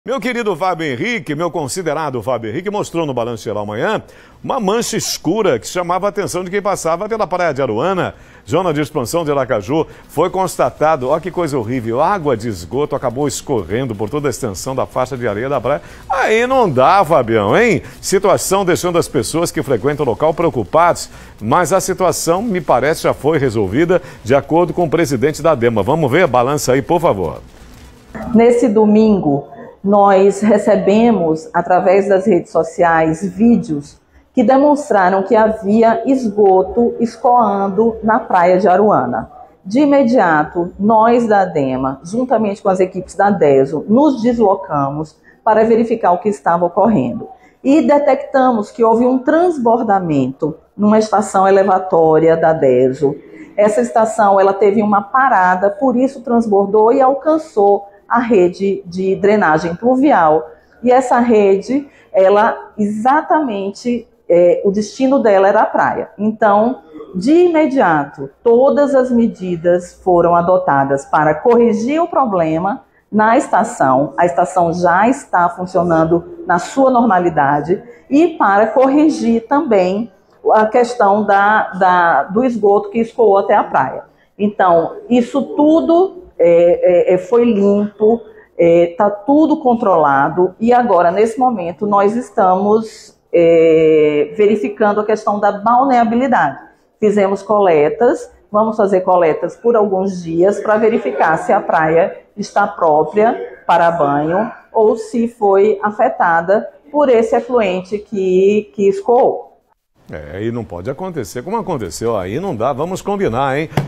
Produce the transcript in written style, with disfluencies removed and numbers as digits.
Meu querido Fábio Henrique, meu considerado Fábio Henrique, mostrou no Balanço Geral amanhã uma mancha escura que chamava a atenção de quem passava pela praia de Aruana, zona de expansão de Aracaju. Foi constatado, olha que coisa horrível, água de esgoto acabou escorrendo por toda a extensão da faixa de areia da praia. Aí não dá, Fabião, hein? Situação deixando as pessoas que frequentam o local preocupados, mas a situação, me parece, já foi resolvida de acordo com o presidente da DEMA. Vamos ver a balança aí, por favor. Nesse domingo, nós recebemos, através das redes sociais, vídeos que demonstraram que havia esgoto escoando na praia de Aruana. De imediato, nós da DEMA, juntamente com as equipes da DESO, nos deslocamos para verificar o que estava ocorrendo. E detectamos que houve um transbordamento numa estação elevatória da DESO. Essa estação ela teve uma parada, por isso transbordou e alcançou a rede de drenagem pluvial. E essa rede, ela exatamente, o destino dela era a praia. Então, de imediato, todas as medidas foram adotadas para corrigir o problema na estação. A estação já está funcionando na sua normalidade e para corrigir também a questão do esgoto que escoou até a praia. Então, isso tudo foi limpo, está tudo controlado e agora, nesse momento, nós estamos verificando a questão da balneabilidade. Fizemos coletas, vamos fazer coletas por alguns dias para verificar se a praia está própria para banho ou se foi afetada por esse efluente que escoou. E não pode acontecer como aconteceu, aí não dá, vamos combinar, hein?